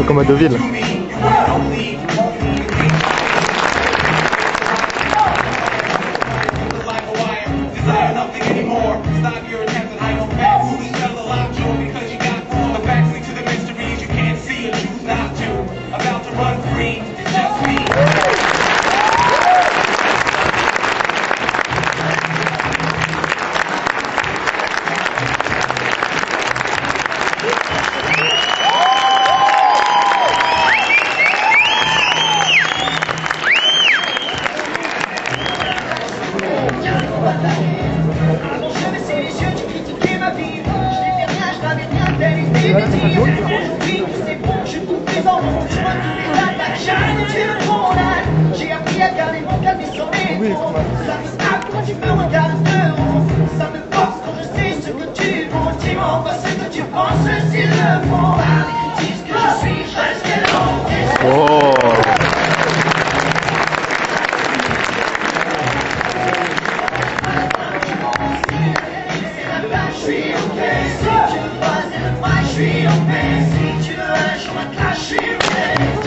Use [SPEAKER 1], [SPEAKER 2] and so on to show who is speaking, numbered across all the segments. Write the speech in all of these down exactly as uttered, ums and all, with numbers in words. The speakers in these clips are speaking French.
[SPEAKER 1] truc en mode Deauville.
[SPEAKER 2] J'ai appris à garder mon calme et sur les mots. Ça me snap quand tu me regardes de haut. Ça me force quand je sais ce que tu vaux. Dis-moi pas ce que tu penses s'il le faut. Par les critiques que je suis, je reste quel oh. Je suis ok, si tu veux pas être moi, je suis ok. Si tu veux un jour un clash, je suis ok.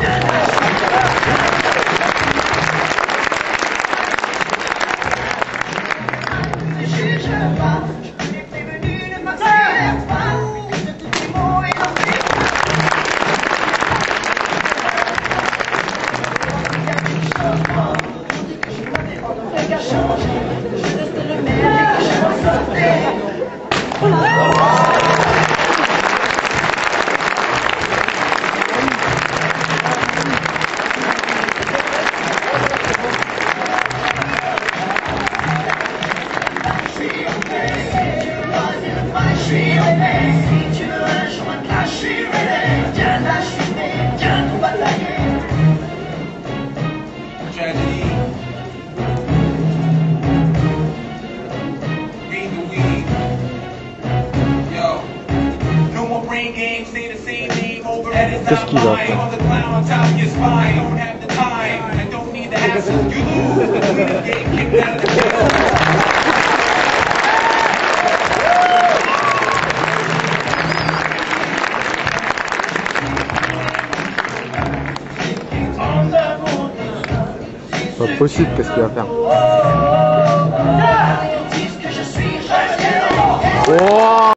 [SPEAKER 1] Qu'est-ce qu'il va faire? Pas possible, qu'est-ce qu'il va faire? Oh!